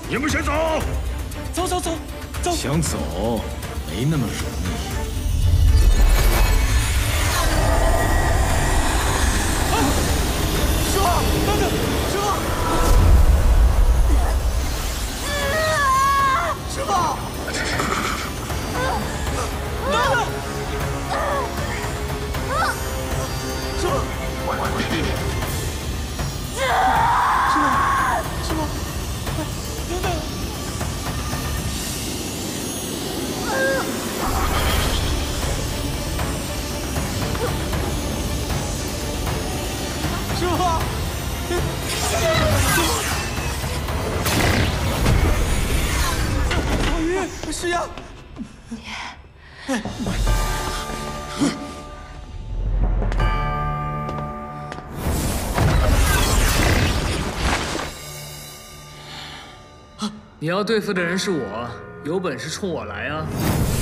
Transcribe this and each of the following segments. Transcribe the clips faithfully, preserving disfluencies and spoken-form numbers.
你们先走。 走走走走。 想走，没那么容易。 啊！师傅，等等，师傅。师傅。等等。师傅。 师傅，老于，师爷， 你要对付的人是我，有本事冲我来啊！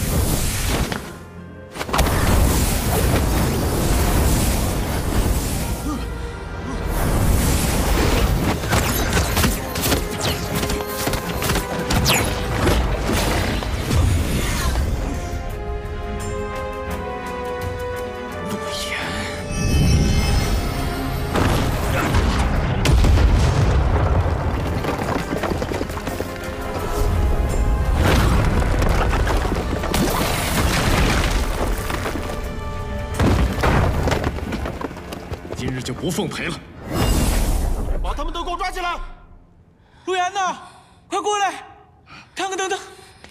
今日就不奉陪了， 把他们都给我抓起来！陆岩呢？快过来，看看登登。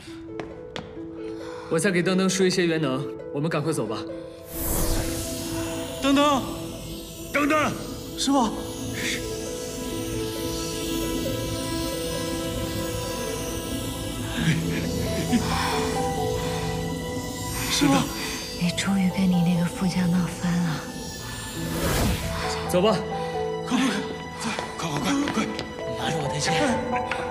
我再给登登输一些元能，我们赶快走吧。 登登， 登登， 师傅。师傅， 你终于跟你那个副将闹翻了。 走吧， 快快快快快快！ 拿着我的剑。